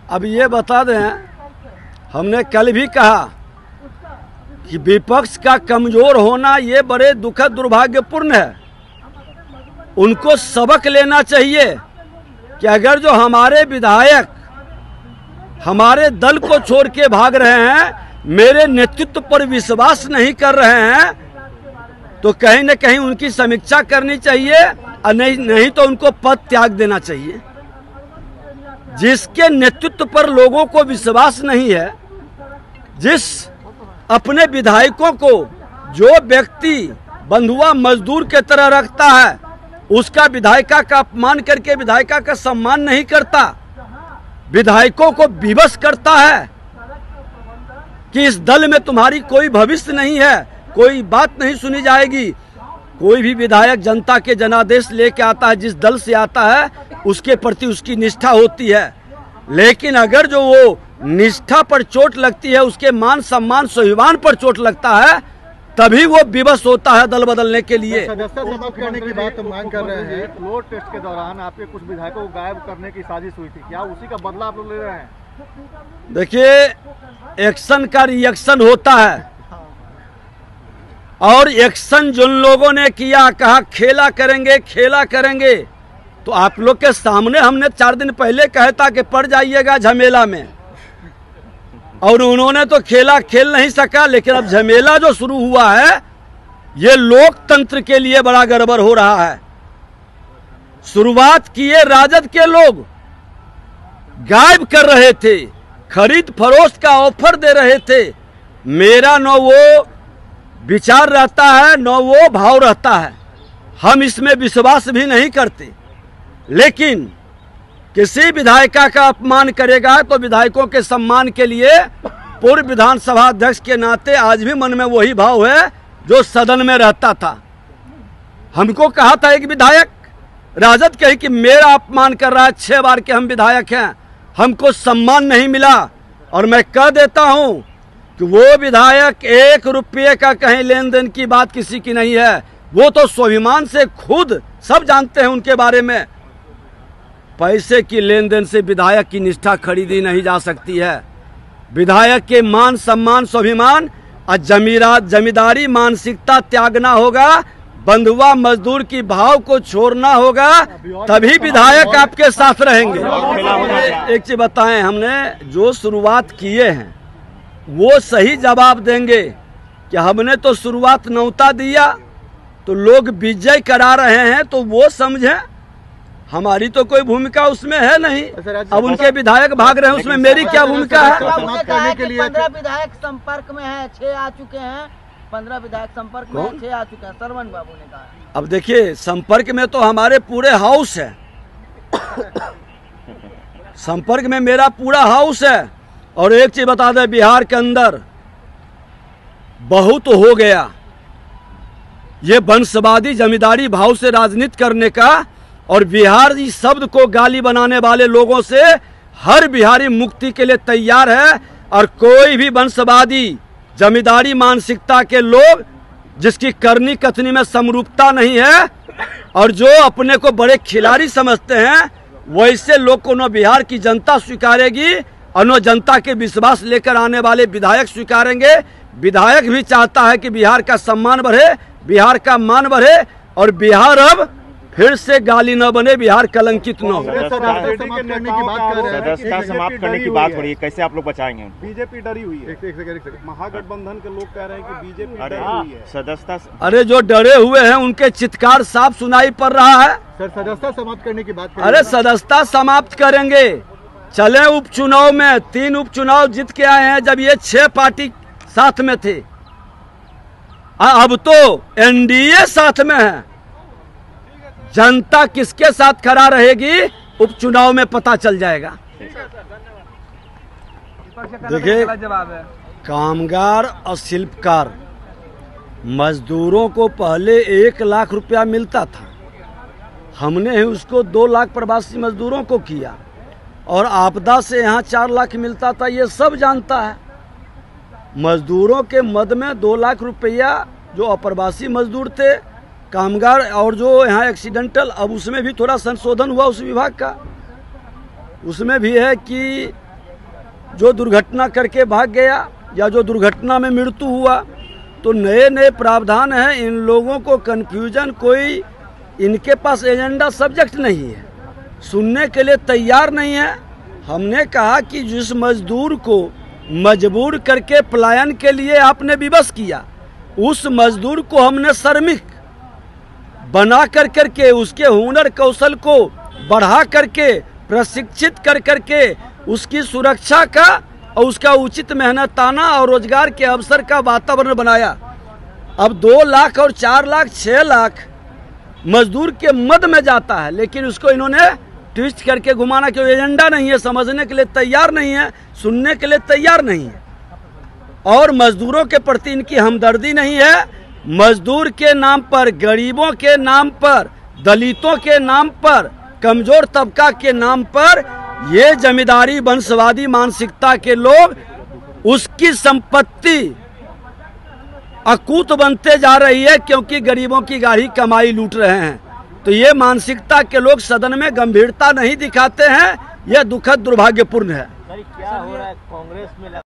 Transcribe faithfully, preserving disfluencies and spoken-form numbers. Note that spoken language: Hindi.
अब ये बता दें, हमने कल भी कहा कि विपक्ष का कमजोर होना ये बड़े दुखद दुर्भाग्यपूर्ण है। उनको सबक लेना चाहिए कि अगर जो हमारे विधायक हमारे दल को छोड़ के भाग रहे हैं, मेरे नेतृत्व पर विश्वास नहीं कर रहे हैं, तो कहीं न कहीं उनकी समीक्षा करनी चाहिए और नहीं नहीं तो उनको पद त्याग देना चाहिए। जिसके नेतृत्व पर लोगों को विश्वास नहीं है, जिस अपने विधायकों को जो व्यक्ति बंधुआ मजदूर के तरह रखता है, उसका विधायिका का अपमान करके विधायिका का सम्मान नहीं करता, विधायकों को विवश करता है कि इस दल में तुम्हारी कोई भविष्य नहीं है, कोई बात नहीं सुनी जाएगी। कोई भी विधायक जनता के जनादेश लेके आता है, जिस दल से आता है उसके प्रति उसकी निष्ठा होती है। लेकिन अगर जो वो निष्ठा पर चोट लगती है, उसके मान सम्मान स्वाभिमान पर चोट लगता है, तभी वो विवश होता है दल बदलने के लिए। सदस्यता समाप्त करने की बात मांग कर रहे हैं। फ्लोर टेस्ट के दौरान आपके कुछ विधायकों को गायब करने की साजिश हुई थी, क्या उसी का बदला आप लोग ले रहे हैं? देखिए, एक्शन का रिएक्शन होता है, और एक्शन जिन लोगों ने किया, कहा खेला करेंगे खेला करेंगे, तो आप लोग के सामने हमने चार दिन पहले कहा था कि पड़ जाइएगा झमेला में, और उन्होंने तो खेला खेल नहीं सका। लेकिन अब झमेला जो शुरू हुआ है, ये लोकतंत्र के लिए बड़ा गड़बड़ हो रहा है। शुरुआत किए राजद के लोग, गायब कर रहे थे, खरीद फरोख्त का ऑफर दे रहे थे। मेरा न वो विचार रहता है, न वो भाव रहता है, हम इसमें विश्वास भी नहीं करते। लेकिन किसी विधायिका का अपमान करेगा तो विधायकों के सम्मान के लिए पूर्व विधानसभा अध्यक्ष के नाते आज भी मन में वही भाव है जो सदन में रहता था। हमको कहा था एक विधायक राजद कही कि मेरा अपमान कर रहा है, छह बार के हम विधायक हैं, हमको सम्मान नहीं मिला। और मैं कह देता हूं कि वो विधायक एक रुपये का कहीं लेन देन की बात किसी की नहीं है, वो तो स्वाभिमान से खुद सब जानते हैं उनके बारे में। पैसे की लेन देन से विधायक की निष्ठा खरीदी नहीं जा सकती है। विधायक के मान सम्मान स्वाभिमान और जमीरा जमींदारी मानसिकता त्यागना होगा, बंधुआ मजदूर की भाव को छोड़ना होगा, तभी विधायक आपके साथ रहेंगे। एक चीज बताएं, हमने जो शुरुआत किए हैं वो सही जवाब देंगे कि हमने तो शुरुआत न्योता दिया तो लोग विजय करा रहे हैं, तो वो समझें, हमारी तो कोई भूमिका उसमें है नहीं। अब उनके विधायक भाग रहे हैं, उसमें मेरी क्या भूमिका है? पंद्रह विधायक संपर्क में है, छह आ चुके हैं, पंद्रह विधायक संपर्क में छह आ चुके हैं, सरवन बाबू ने कहा। अब देखिए, संपर्क में तो हमारे पूरे हाउस है संपर्क में मेरा पूरा हाउस है। और एक चीज बता दें, बिहार के अंदर बहुत हो गया ये वंशवादी जमींदारी भाव से राजनीति करने का, और बिहार इस शब्द को गाली बनाने वाले लोगों से हर बिहारी मुक्ति के लिए तैयार है। और कोई भी वंशवादी जमींदारी मानसिकता के लोग जिसकी करनी कथनी में समरूपता नहीं है और जो अपने को बड़े खिलाड़ी समझते हैं, वैसे लोग को न बिहार की जनता स्वीकारेगी और न जनता के विश्वास लेकर आने वाले विधायक स्वीकारेंगे। विधायक भी चाहता है कि बिहार का सम्मान बढ़े, बिहार का मान बढ़े, और बिहार अब फिर से गाली न बने, बिहार कलंकित न हो। सदस्यता समाप्त करने की बात हो रही है, कैसे आप लोग बचाएंगे? बीजेपी डरी हुई है, महागठबंधन के लोग कह रहे हैं कि बीजेपी डरी हुई है। सदस्यता अरे जो डरे हुए हैं उनके चित्कार साफ सुनाई पड़ रहा है। सर, सदस्यता समाप्त करने की बात, अरे सदस्यता समाप्त करेंगे, चले उपचुनाव में। तीन उपचुनाव जीत के आए हैं जब ये छह पार्टी साथ में थे, अब तो एनडीए साथ में है। जनता किसके साथ खड़ा रहेगी उपचुनाव में पता चल जाएगा। देखिए, कामगार और शिल्पकार मजदूरों को पहले एक लाख रुपया मिलता था, हमने ही उसको दो लाख प्रवासी मजदूरों को किया, और आपदा से यहाँ चार लाख मिलता था, ये सब जानता है। मजदूरों के मद में दो लाख रुपया जो अप्रवासी मजदूर थे, कामगार और जो यहाँ एक्सीडेंटल, अब उसमें भी थोड़ा संशोधन हुआ उस विभाग का। उसमें भी है कि जो दुर्घटना करके भाग गया या जो दुर्घटना में मृत्यु हुआ, तो नए नए प्रावधान हैं। इन लोगों को कन्फ्यूजन, कोई इनके पास एजेंडा सब्जेक्ट नहीं है, सुनने के लिए तैयार नहीं है। हमने कहा कि जिस मजदूर को मजबूर करके पलायन के लिए आपने विवश किया, उस मजदूर को हमने श्रमिक बना कर करके उसके हुनर कौशल को बढ़ा करके प्रशिक्षित कर करके उसकी सुरक्षा का और उसका उचित मेहनताना और रोजगार के अवसर का वातावरण बनाया। अब दो लाख और चार लाख छः लाख मजदूर के मद में जाता है, लेकिन उसको इन्होंने ट्विस्ट करके घुमाना क्यों? एजेंडा नहीं है, समझने के लिए तैयार नहीं है, सुनने के लिए तैयार नहीं है, और मजदूरों के प्रति इनकी हमदर्दी नहीं है। मजदूर के नाम पर, गरीबों के नाम पर, दलितों के नाम पर, कमजोर तबका के नाम पर ये जमींदारी वंशवादी मानसिकता के लोग उसकी संपत्ति अकूत बनते जा रही है, क्योंकि गरीबों की गाढ़ी कमाई लूट रहे हैं। तो ये मानसिकता के लोग सदन में गंभीरता नहीं दिखाते हैं, यह दुखद दुर्भाग्यपूर्ण है। क्या हो रहा है कांग्रेस में?